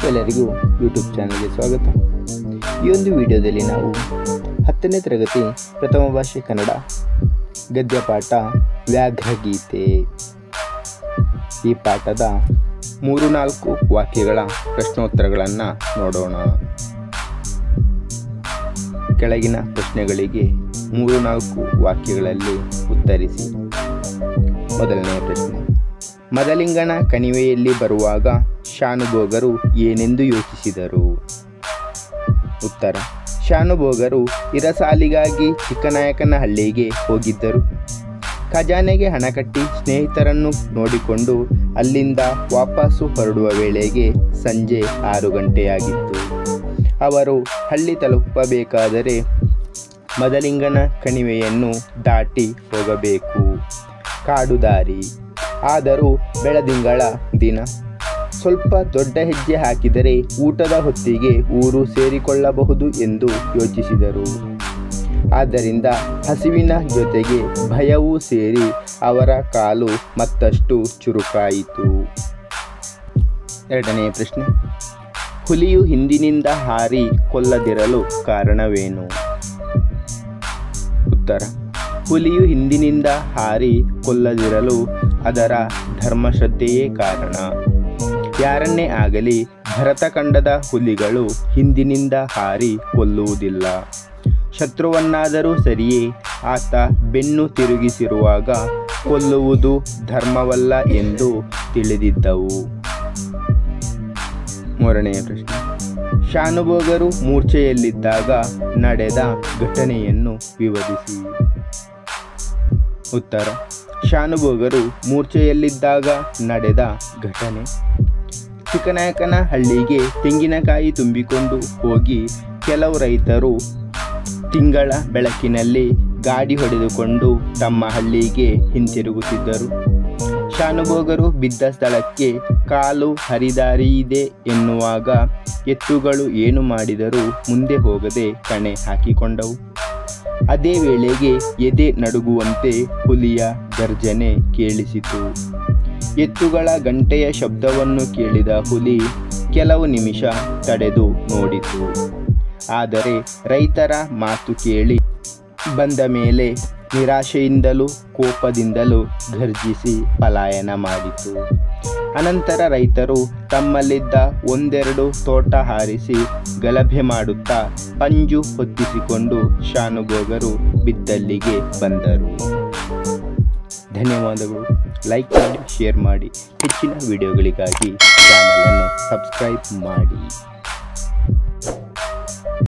ಎಲ್ಲರಿಗೂ ಯೂಟ್ಯೂಬ್ ಚಾನಲ್ಗೆ ಸ್ವಾಗತ. ಈ ಒಂದು ವಿಡಿಯೋದಲ್ಲಿ ನಾವು 10ನೇ ತರಗತಿ ಪ್ರಥಮ ಭಾಷೆ ಕನ್ನಡ ಗದ್ಯ ಪಾಠ ವ್ಯಾಘ್ರಗೀತೆ ಈ ಪಾಠದ 3-4 ವಾಕ್ಯಗಳ ಪ್ರಶ್ನೋತ್ತರಗಳನ್ನು ನೋಡೋಣ. ಕೆಳಗಿನ ಪ್ರಶ್ನೆಗಳಿಗೆ 3-4 ವಾಕ್ಯಗಳಲ್ಲಿ ಉತ್ತರಿಸಿ. ಮೊದಲನೆಯ ಪ್ರಶ್ನೆ, ಮದಲಿಂಗನ ಕಣಿವೆಯಲ್ಲಿ ಬರುವಾಗ ಶಾನುಭೋಗರು ಏನೆಂದು ಯೋಚಿಸಿದರು? ಉತ್ತರ, ಶಾನುಭೋಗರು ಇರಸಾಲಿಗಾಗಿ ಚಿಕ್ಕನಾಯಕನಹಳ್ಳಿಗೆ ಹೋಗಿದ್ದರು. ಖಜಾನೆಗೆ ಹಣ ಕಟ್ಟಿ ಸ್ನೇಹಿತರನ್ನು ನೋಡಿಕೊಂಡು ಅಲ್ಲಿಂದ ವಾಪಸ್ಸು ಹೊರಡುವ ವೇಳೆಗೆ ಸಂಜೆ 6 ಗಂಟೆಯಾಗಿತ್ತು. ಅವರು ಹಳ್ಳಿ ತಲುಪಬೇಕಾದರೆ ಮದಲಿಂಗನ ಕಣಿವೆಯನ್ನು ದಾಟಿ ಹೋಗಬೇಕು. ಕಾಡು ದಾರಿ, ಆದರೂ ಬೆಳದಿಂಗಳ ದಿನ. ಸ್ವಲ್ಪ ದೊಡ್ಡ ಹೆಜ್ಜೆ ಹಾಕಿದರೆ ಊಟದ ಹೊತ್ತಿಗೆ ಊರು ಸೇರಿಕೊಳ್ಳಬಹುದು ಎಂದು ಯೋಚಿಸಿದರು. ಆದ್ದರಿಂದ ಹಸಿವಿನ ಜೊತೆಗೆ ಭಯವೂ ಸೇರಿ ಅವರ ಕಾಲು ಮತ್ತಷ್ಟು ಚುರುಕಾಯಿತು. ಎರಡನೆಯ ಪ್ರಶ್ನೆ, ಹುಲಿಯು ಹಿಂದಿನಿಂದ ಹಾರಿ ಕೊಲ್ಲದಿರಲು ಕಾರಣವೇನು? ಉತ್ತರ, ಹುಲಿಯು ಹಿಂದಿನಿಂದ ಹಾರಿ ಕೊಲ್ಲದಿರಲು ಅದರ ಧರ್ಮಶ್ರದ್ಧೆಯೇ ಕಾರಣ. ಯಾರನ್ನೇ ಆಗಲಿ ಭರತಖಂಡದ ಹುಲಿಗಳು ಹಿಂದಿನಿಂದ ಹಾರಿ ಕೊಲ್ಲುವುದಿಲ್ಲ. ಶತ್ರುವನ್ನಾದರೂ ಸರಿಯೇ ಆತ ಬೆನ್ನು ತಿರುಗಿಸಿರುವಾಗ ಕೊಲ್ಲುವುದು ಧರ್ಮವಲ್ಲ ಎಂದು ತಿಳಿದಿದ್ದವು. ಮೂರನೆಯ ಪ್ರಶ್ನೆ, ಶಾನುಭೋಗರು ಮೂರ್ಛೆಯಲ್ಲಿದ್ದಾಗ ನಡೆದ ಘಟನೆಯನ್ನು ವಿವರಿಸಿ. ಉತ್ತರ, ಶಾನುಭೋಗರು ಮೂರ್ಛೆಯಲ್ಲಿದ್ದಾಗ ನಡೆದ ಘಟನೆ. ಚಿಕ್ಕನಾಯಕನಹಳ್ಳಿಗೆ ತೆಂಗಿನಕಾಯಿ ತುಂಬಿಕೊಂಡು ಹೋಗಿ ಕೆಲವು ರೈತರು ತಿಂಗಳ ಬೆಳಕಿನಲ್ಲಿ ಗಾಡಿ ಹೊಡೆದುಕೊಂಡು ತಮ್ಮ ಹಳ್ಳಿಗೆ ಹಿಂತಿರುಗುತ್ತಿದ್ದರು. ಶಾನುಭೋಗರು ಬಿದ್ದ ಸ್ಥಳಕ್ಕೆ ಕಾಲು ಹರಿದಾರಿಯಿದೆ ಎನ್ನುವಾಗ ಎತ್ತುಗಳು ಏನು ಮಾಡಿದರೂ ಮುಂದೆ ಹೋಗದೆ ಕಣೆ ಹಾಕಿಕೊಂಡವು. ಅದೇ ವೇಳೆಗೆ ಎದೆ ನಡುಗುವಂತೆ ಹುಲಿಯ ಗರ್ಜನೆ ಕೇಳಿಸಿತು. ಎತ್ತುಗಳ ಗಂಟೆಯ ಶಬ್ದವನ್ನು ಕೇಳಿದ ಹುಲಿ ಕೆಲವು ನಿಮಿಷ ತಡೆದು ನೋಡಿತು. ಆದರೆ ರೈತರ ಮಾತು ಕೇಳಿ ಬಂದ ಮೇಲೆ ನಿರಾಶೆಯಿಂದಲೂ ಕೋಪದಿಂದಲೂ ಘರ್ಜಿಸಿ ಪಲಾಯನ ಮಾಡಿತು. ಅನಂತರ ರೈತರು ತಮ್ಮಲ್ಲಿದ್ದ 1-2 ತೋಟ ಹಾರಿಸಿ ಗಲಭೆ ಮಾಡುತ್ತಾ ಪಂಜು ಹೊತ್ತಿಸಿಕೊಂಡು ಶಾನುಭೋಗರು ಬಿದ್ದಲ್ಲಿಗೆ ಬಂದರು. ಧನ್ಯವಾದಗಳು. ಲೈಕ್ ಮಾಡಿ, ಶೇರ್ ಮಾಡಿ. ಹೆಚ್ಚಿನ ವಿಡಿಯೋಗಳಿಗಾಗಿ ಚಾನಲನ್ನು ಸಬ್ಸ್ಕ್ರೈಬ್ ಮಾಡಿ.